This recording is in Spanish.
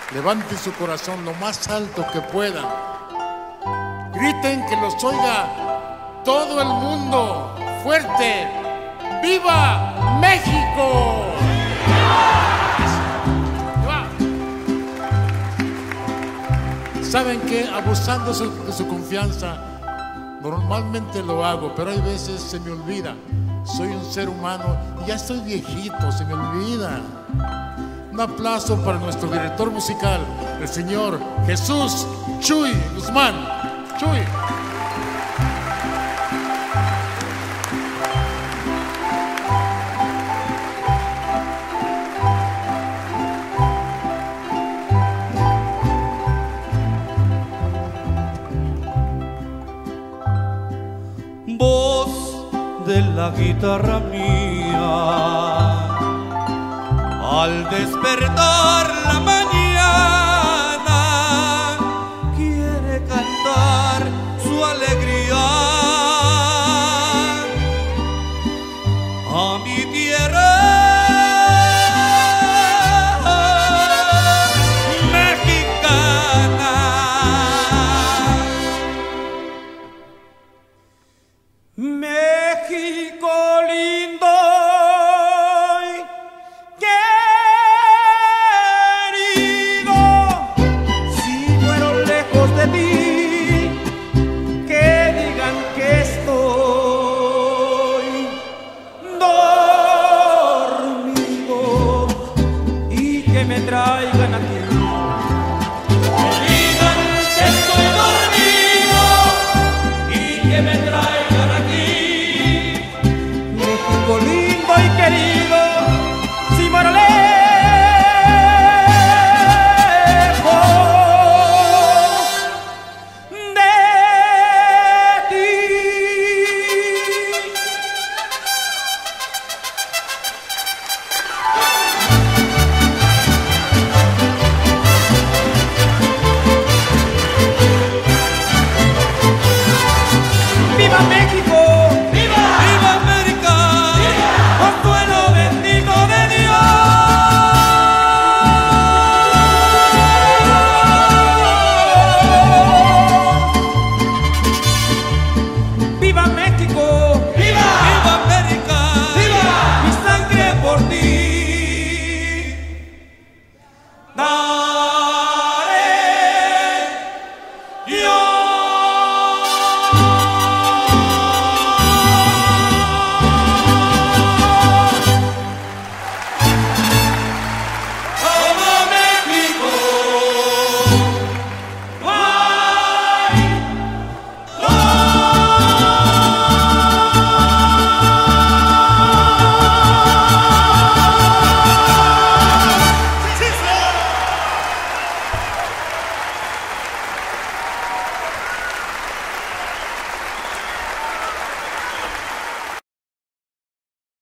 Levanten su corazón lo más alto que puedan. Griten que los oiga todo el mundo. Fuerte. ¡Viva México! ¿Saben qué? Abusando de su confianza, normalmente lo hago, pero hay veces se me olvida. Soy un ser humano y ya estoy viejito, se me olvida. Un aplauso para nuestro director musical, el señor Jesús Chuy Guzmán. Chuy. Voz de la guitarra mía, al despertar la mañana, quiere cantar su alegría a mi tierra mexicana. México lindo y querido, si muero lejos de ti, que digan que estoy dormido y que me traigan aquí. Que digan que estoy dormido y que me traigan aquí. México lindo y querido, si muero lejos de ti. ¡Viva México! ¡Viva! ¡Viva América! ¡Viva! ¡Consuelo bendito de Dios! ¡Viva México! ¡Viva! ¡Viva América! ¡Viva! ¡Mi sangre por ti!